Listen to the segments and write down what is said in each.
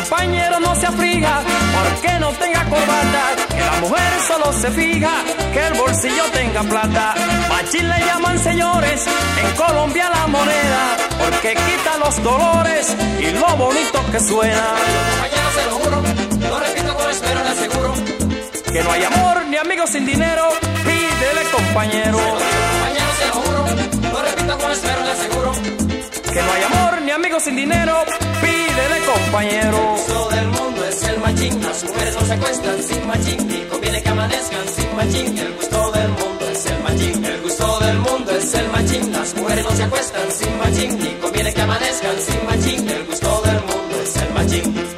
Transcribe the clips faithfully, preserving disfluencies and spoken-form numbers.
compañero no se aflija porque no tenga corbata, que la mujer solo se fija que el bolsillo tenga plata. Machín le llaman, señores, en Colombia la moneda, porque quita los dolores y lo bonito que suena. Compañero, se lo juro, lo repito con espero, le aseguro que no hay amor ni amigos sin dinero, pídele, compañero. Compañero, se lo juro, lo repito con espero, le aseguro que no hay amor ni amigos sin dinero, pídele, compañero. El gusto del mundo es el machín, las mujeres no se acuestan sin machín, y conviene que amanezcan sin machín. El gusto del mundo es el machín, el gusto del mundo es el machín, las mujeres no se acuestan sin machín, y conviene que amanezcan sin machín. El gusto del mundo es el machín.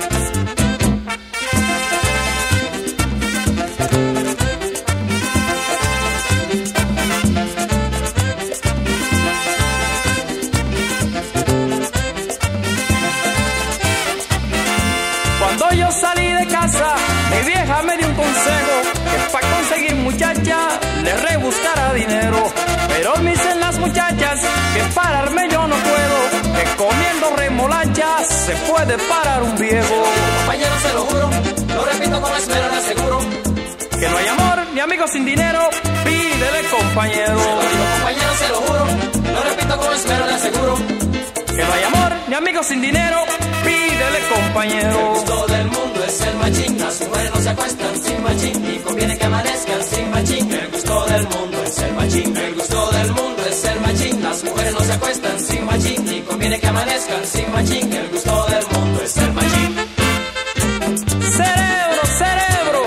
Cuando yo salí de casa, mi vieja me dio un consejo, que para conseguir muchacha le rebuscara dinero. Pero me dicen las muchachas que pararme yo no puedo, que comiendo remolachas se puede parar un viejo. Compañero, se lo juro, lo repito con espero, le aseguro que no hay amor ni amigos sin dinero, pídele, compañero. Se lo digo, compañero, se lo juro, lo repito con espero, le aseguro que no hay amor ni amigos sin dinero, pídele, compañero. El gusto del mundo es el machín, las mujeres no se acuestan sin machín, y conviene que amanezcan sin machín. El gusto del mundo es el machín, el gusto del mundo es el machín, las mujeres no se acuestan sin machín, y conviene que amanezcan sin machín. El gusto del mundo es el machín. Cerebro, cerebro.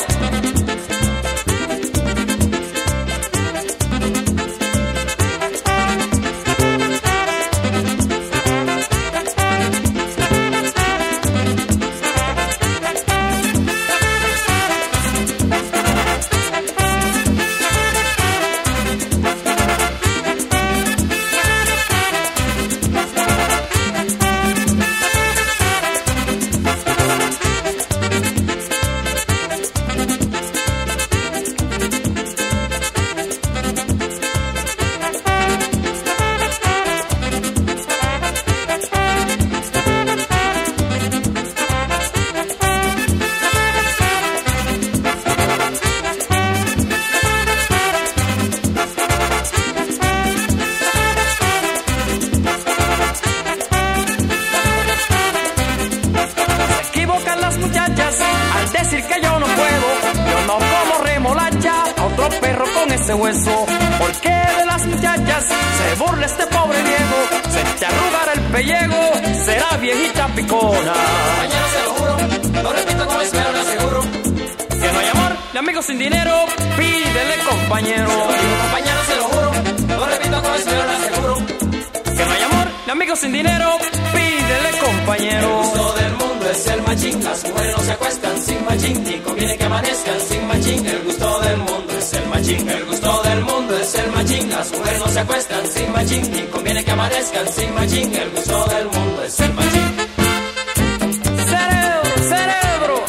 Al decir que yo no puedo, yo no como remolacha a otro perro con ese hueso. Porque de las muchachas se burla este pobre viejo, se te arrugará el pellejo, será viejita picona. Compañero, se lo juro, lo repito con espero, le aseguro que no hay amor ni amigos sin dinero, pídele, compañero. Se lo digo, compañero, se lo juro, lo repito con espero, le aseguro que no hay amor ni amigos sin dinero, pídele, compañero. El gusto del mundo es el machín, las mujeres no se acuestan sin machín, y conviene que amanezcan sin machín. El gusto del mundo es el machín, el gusto del mundo es el machín, las mujeres no se acuestan sin machín, y conviene que amanezcan sin machín. El gusto del mundo es el machín. Cerebro, cerebro.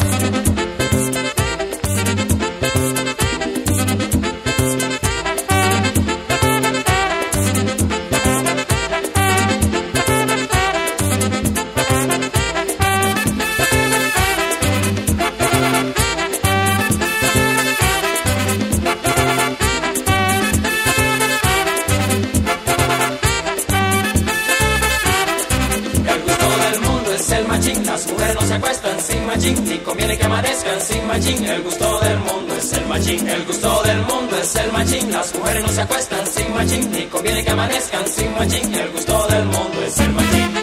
Las mujeres no se acuestan sin machín, y conviene que amanezcan sin machín. El gusto del mundo es el machín, el gusto del mundo es el machín, las mujeres no se acuestan sin machín, y conviene que amanezcan sin machín. El gusto del mundo es el machín.